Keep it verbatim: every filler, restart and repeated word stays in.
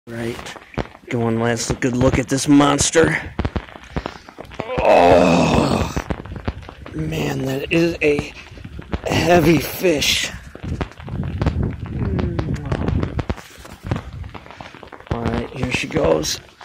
Right. Go one last good look at this monster. Oh, man, that is a heavy fish. Alright, here she goes.